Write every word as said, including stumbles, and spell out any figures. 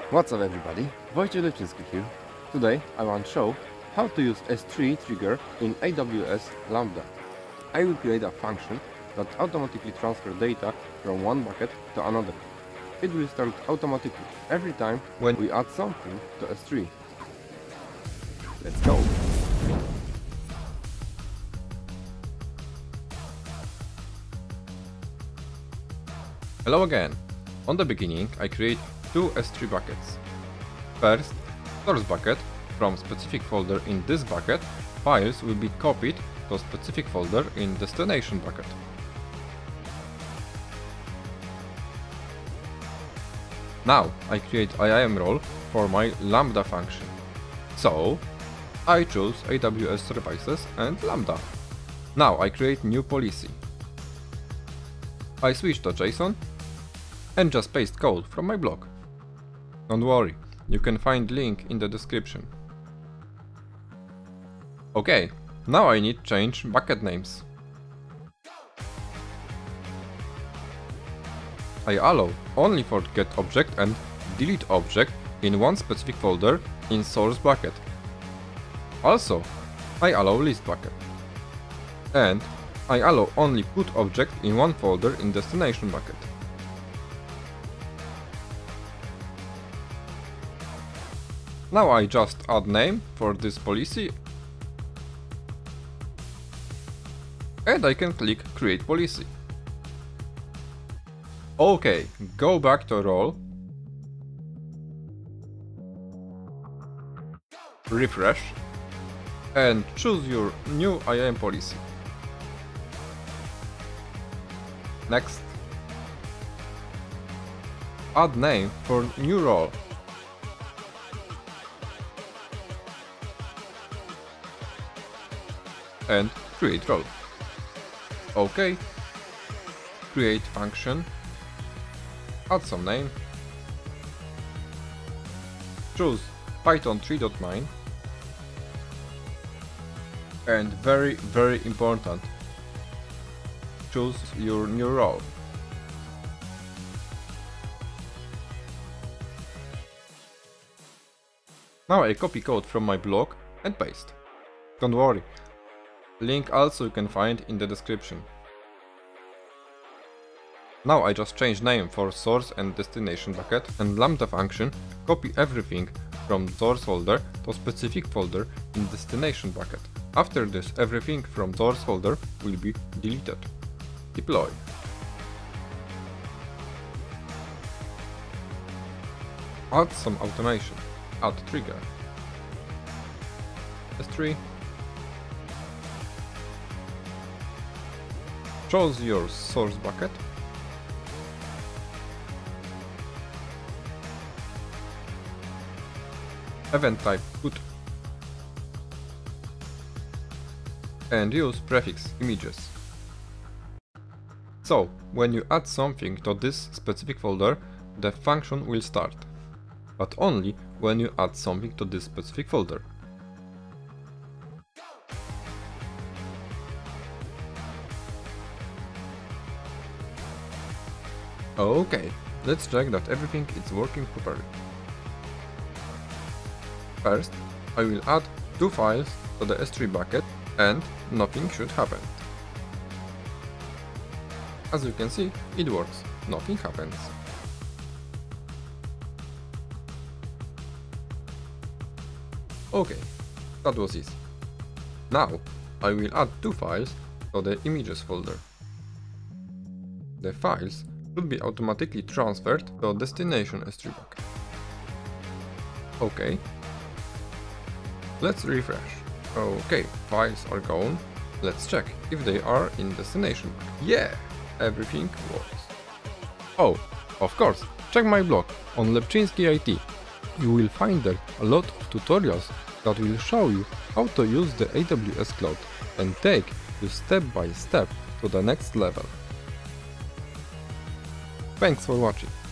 What's up everybody, Lepczynski here. Today I want to show how to use S three trigger in A W S Lambda. I will create a function that automatically transfers data from one bucket to another. It will start automatically every time when we add something to S three. Let's go! Hello again. On the beginning I create two S three buckets. First, source bucket. From specific folder in this bucket, files will be copied to a specific folder in destination bucket. Now I create I A M role for my Lambda function. So I choose A W S services and Lambda. Now I create new policy. I switch to JSON and just paste code from my blog. Don't worry, you can find link in the description. Okay, now I need change bucket names. I allow only for get object and delete object in one specific folder in source bucket. Also, I allow list bucket. And I allow only put object in one folder in destination bucket. Now I just add name for this policy and I can click create policy. Okay, go back to role, refresh and choose your new I A M policy. Next, add name for new role. And create role. OK. Create function. Add some name. Choose Python three point nine. And very, very important, choose your new role. Now I copy code from my blog and paste. Don't worry. Link also you can find in the description. Now I just change name for source and destination bucket and Lambda function copy everything from source folder to specific folder in destination bucket. After this, everything from source folder will be deleted. Deploy. Add some automation. Add trigger. S three. Choose your source bucket. Event type put. And use prefix images. So, when you add something to this specific folder, the function will start. But only when you add something to this specific folder. Okay, let's check that everything is working properly. First, I will add two files to the S three bucket and nothing should happen. As you can see, it works, nothing happens. Okay, that was easy. Now, I will add two files to the images folder. The files should be automatically transferred to destination S three bucket. Okay. Let's refresh. Okay, files are gone. Let's check if they are in destination bucket. Yeah, everything works. Oh, of course, check my blog on lepczynski dot I T. You will find there a lot of tutorials that will show you how to use the A W S cloud and take you step by step to the next level. Thanks for watching.